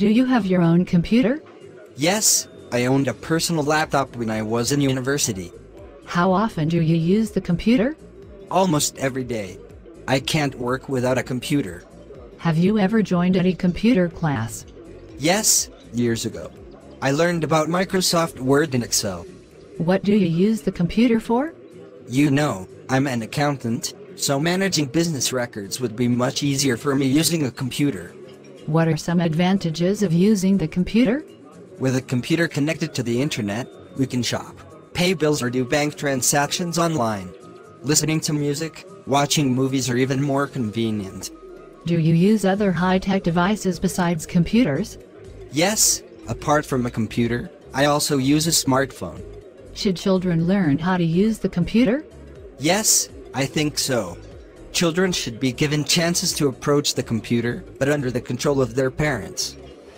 Do you have your own computer? Yes, I owned a personal laptop when I was in university. How often do you use the computer? Almost every day. I can't work without a computer. Have you ever joined any computer class? Yes, years ago. I learned about Microsoft Word and Excel. What do you use the computer for? You know, I'm an accountant, so managing business records would be much easier for me using a computer. What are some advantages of using the computer? With a computer connected to the internet, we can shop, pay bills or do bank transactions online. Listening to music, watching movies are even more convenient. Do you use other high-tech devices besides computers? Yes, apart from a computer, I also use a smartphone. Should children learn how to use the computer? Yes, I think so. Children should be given chances to approach the computer, but under the control of their parents.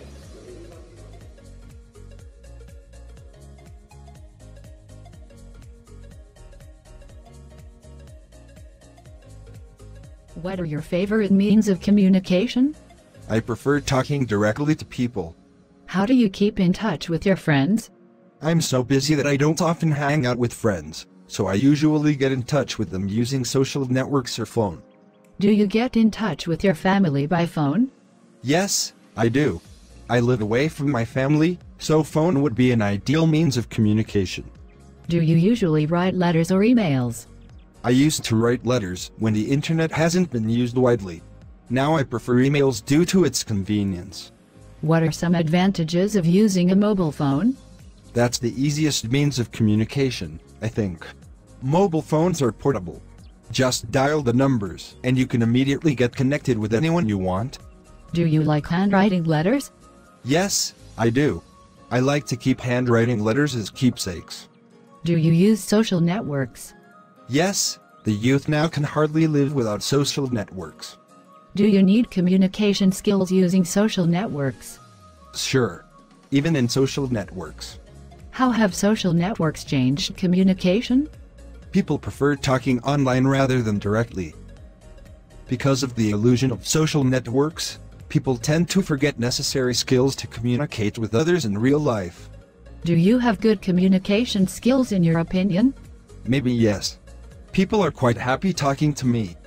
What are your favorite means of communication? I prefer talking directly to people. How do you keep in touch with your friends? I'm so busy that I don't often hang out with friends, so I usually get in touch with them using social networks or phone. Do you get in touch with your family by phone? Yes, I do. I live away from my family, so phone would be an ideal means of communication. Do you usually write letters or emails? I used to write letters when the internet hasn't been used widely. Now I prefer emails due to its convenience. What are some advantages of using a mobile phone? That's the easiest means of communication, I think. Mobile phones are portable. Just dial the numbers and you can immediately get connected with anyone you want. Do you like handwriting letters? Yes, I do. I like to keep handwriting letters as keepsakes. Do you use social networks? Yes, the youth now can hardly live without social networks. Do you need communication skills using social networks? Sure. Even in social networks. How have social networks changed communication? People prefer talking online rather than directly. Because of the illusion of social networks, people tend to forget necessary skills to communicate with others in real life. Do you have good communication skills in your opinion? Maybe yes. People are quite happy talking to me.